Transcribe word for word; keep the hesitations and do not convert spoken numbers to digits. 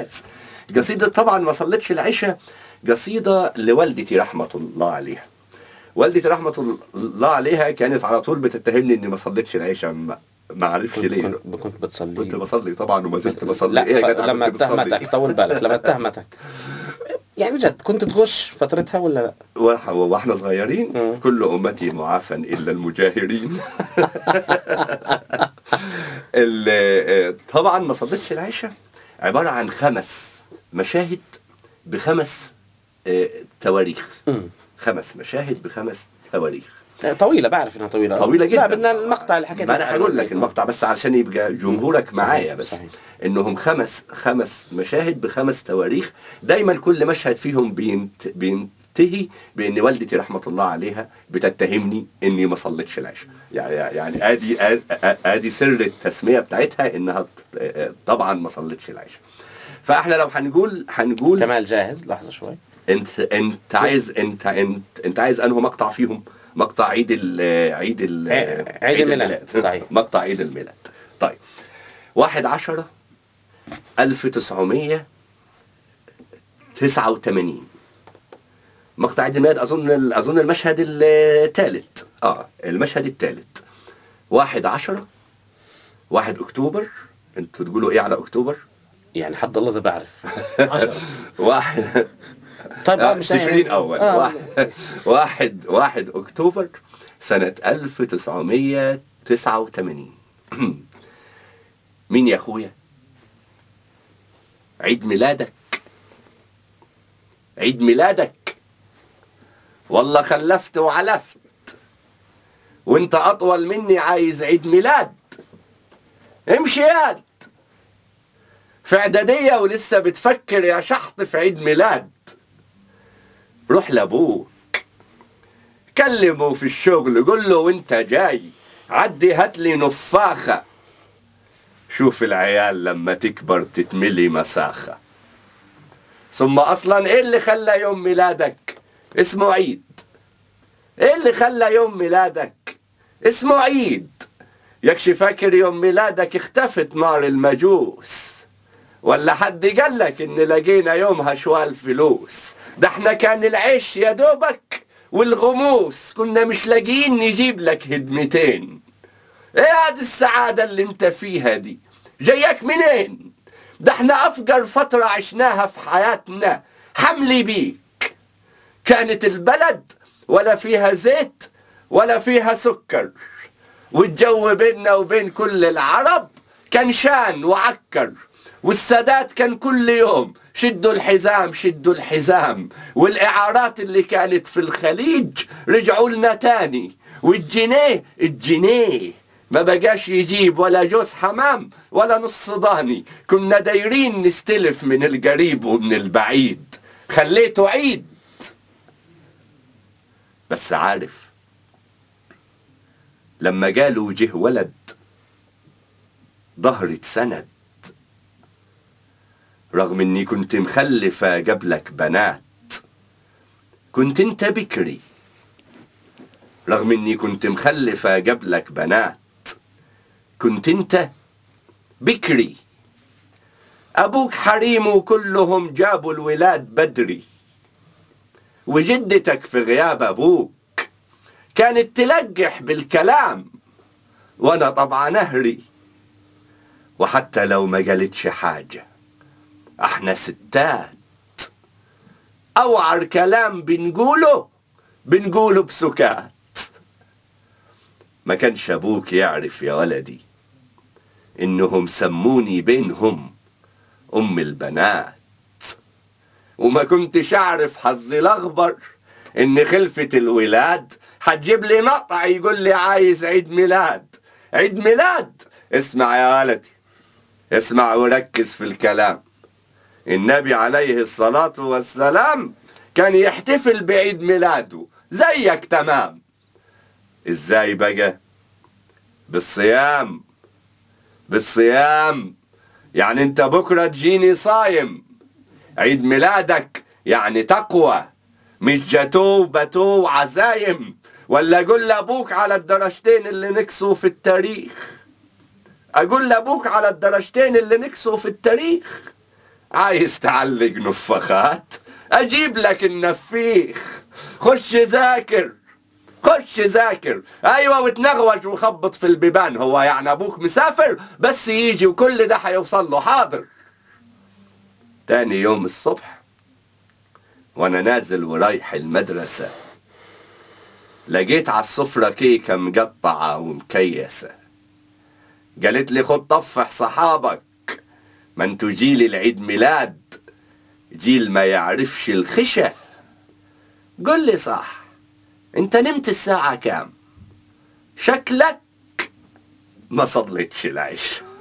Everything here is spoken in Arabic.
الناس. قصيدة طبعا ما صليتش العشاء قصيدة لوالدتي رحمة الله عليها. والدتي رحمة الله عليها كانت على طول بتتهمني اني ما صليتش العشاء، ما ما عرفش ليه. كنت كنت بتصلي؟ كنت بصلي طبعا وما زلت بصلي. لا ايه يا جدع لما كنت بتصلي؟ اتهمتك، طول بالك، لما اتهمتك يعني بجد كنت تغش فترتها ولا لا؟ وإح- واحنا صغيرين مم. كل امتي معافى الا المجاهرين. ال- طبعا ما صليتش العشاء عبارة عن خمس مشاهد بخمس آه، تواريخ. مم. خمس مشاهد بخمس تواريخ. طويلة، بعرف انها طويلة. طويلة جدا. لا بدنا المقطع اللي حكيت. ما انا هقول لك المقطع بس علشان يبقى جمهورك معايا بس. صحيح. انهم خمس خمس مشاهد بخمس تواريخ. دايما كل مشهد فيهم بينت بينتهي بان والدتي رحمه الله عليها بتتهمني اني ما صليتش العشاء. يعني يعني ادي ادي سر التسميه بتاعتها انها طبعا ما صليتش العشاء. فاحنا لو هنقول هنقول كمال جاهز لحظة شوي. انت انت عايز انت انت انت عايز انه مقطع فيهم؟ مقطع عيد ال عيد ال عيد الميلاد. صحيح. مقطع عيد الميلاد. طيب واحد عشرة ألف تسعمية تسعة وثمانين مقطع عيد الميلاد. اظن اظن المشهد الثالث. اه المشهد الثالث واحد عشرة واحد اكتوبر. انتوا تقولوا ايه على اكتوبر؟ يعني حد الله اذا بعرف. واحد طيب آه مش تشرين أول. آه. واحد, واحد واحد أكتوبر سنة ألف تسعمية تسعة وثمانين. مين يا أخويا؟ عيد ميلادك. عيد ميلادك. والله خلفت وعلفت وانت أطول مني عايز عيد ميلاد. امشي ياد في إعدادية ولسه بتفكر يا شحط في عيد ميلاد. روح لابوك كلمه في الشغل قول له وانت جاي عدي هاتلي نفاخة. شوف العيال لما تكبر تتملي مساخة. ثم اصلا ايه اللي خلى يوم ميلادك اسمه عيد؟ ايه اللي خلى يوم ميلادك اسمه عيد؟ يكش فاكر يوم ميلادك اختفت نار المجوس؟ ولا حد قالك ان لقينا يومها شوال فلوس؟ ده احنا كان العيش يا دوبك والغموس كنا مش لاقيين نجيب لك هدمتين. ايه هاد السعادة اللي انت فيها دي جايك منين؟ ده احنا افجر فترة عشناها في حياتنا حملي بيك. كانت البلد ولا فيها زيت ولا فيها سكر، والجو بيننا وبين كل العرب كان شان وعكر، والسادات كان كل يوم شدوا الحزام شدوا الحزام، والإعارات اللي كانت في الخليج رجعوا لنا تاني، والجنيه الجنيه ما بقاش يجيب ولا جوز حمام ولا نص ضاني. كنا دايرين نستلف من القريب ومن البعيد. خليته عيد. بس عارف لما قالوا جه ولد ظهري اتسند، رغم اني كنت مخلفة قبلك بنات. كنت انت بكري رغم اني كنت مخلفة قبلك بنات. كنت انت بكري ابوك حريم وكلهم جابوا الولاد بدري، وجدتك في غياب ابوك كانت تلقح بالكلام وانا طبعا اهري. وحتى لو ما قالتش حاجة احنا ستات اوعر كلام بنقوله بنقوله بسكات. ما كانش ابوك يعرف يا ولدي انهم سموني بينهم ام البنات، وما كنتش اعرف حظي الاخبر ان خلفة الولاد هتجيب لي نقطع يقول لي عايز عيد ميلاد. عيد ميلاد؟ اسمع يا ولدي اسمع وركز في الكلام. النبي عليه الصلاة والسلام كان يحتفل بعيد ميلاده زيك تمام. ازاي بقى؟ بالصيام. بالصيام يعني انت بكرة تجيني صايم. عيد ميلادك يعني تقوى مش جاتو باتو وعزايم. ولا اقول لابوك على الدرجتين اللي نكسوا في التاريخ. اقول لابوك على الدرجتين اللي نكسوا في التاريخ. عايز تعلق نفخات؟ اجيب لك النفيخ. خش ذاكر، خش ذاكر. ايوه، وتنغوج وخبط في البيبان. هو يعني ابوك مسافر؟ بس يجي وكل ده هيوصل له. حاضر. تاني يوم الصبح وانا نازل ورايح المدرسة، لقيت على السفرة كيكة مقطعة ومكيسة. قالت لي خد طفح صحابك، ما انتو جيل العيد ميلاد، جيل ما يعرفش الخشة. قل لي صح، انت نمت الساعة كام؟ شكلك ما صليتش العشاء.